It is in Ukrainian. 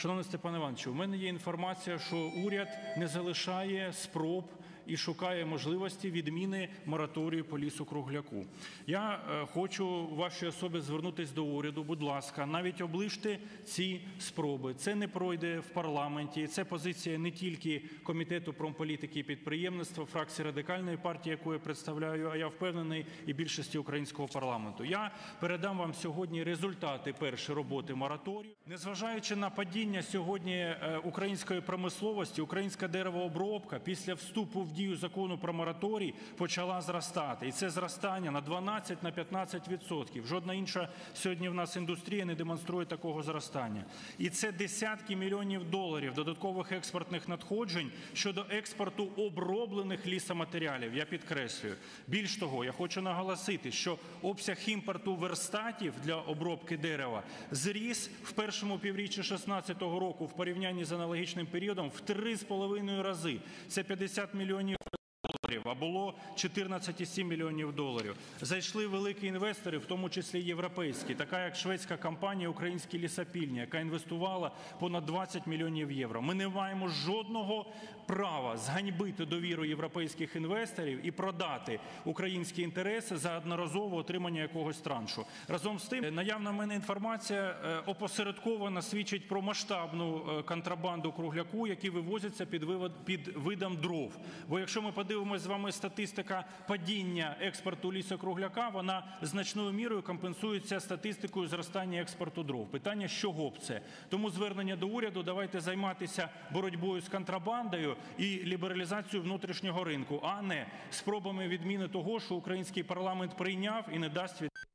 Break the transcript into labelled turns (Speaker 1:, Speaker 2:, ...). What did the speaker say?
Speaker 1: Шановний Степан Іванович, у мене є інформація, що уряд не залишає спроб і шукає можливості відміни мораторію по лісу-кругляку. Я хочу в вашій особі звернутися до уряду, будь ласка, навіть оближте ці спроби. Це не пройде в парламенті, це позиція не тільки Комітету промполітики і підприємництва, фракції Радикальної партії, яку я представляю, а я впевнений, і більшості українського парламенту. Я передам вам сьогодні результати першої роботи мораторію. Незважаючи на падіння сьогодні української промисловості, українська деревообробка після вступу в дію закону про мораторій почала зростати. І це зростання на 12–15%. Жодна інша сьогодні в нас індустрія не демонструє такого зростання. І це десятки мільйонів доларів додаткових експортних надходжень щодо експорту оброблених лісоматеріалів, я підкреслюю. Більш того, я хочу наголосити, що обсяг імпорту верстатів для обробки дерева зріс в першому півріччі 2016 року в порівнянні з аналогічним періодом в 3,5 рази. Це 50 мільйонів доларів, а було 14,7 мільйонів доларів. Зайшли великі інвестори, в тому числі європейські, така як шведська компанія «Українські лісопільні», яка інвестувала понад 20 мільйонів євро. Ми не маємо жодного права зганьбити довіру європейських інвесторів і продати українські інтереси за одноразове отримання якогось траншу. Разом з тим, наявна в мене інформація опосередковано свідчить про масштабну контрабанду кругляку, які вивозяться під видом дров. Бо якщо ми подивимося з вами статистика падіння експорту лісокругляка, вона значною мірою компенсується статистикою зростання експорту дров. Питання, з чого б це? Тому звернення до уряду: давайте займатися боротьбою з контрабандою і лібералізацією внутрішнього ринку, а не спробами відміни того, що український парламент прийняв і не дасть від...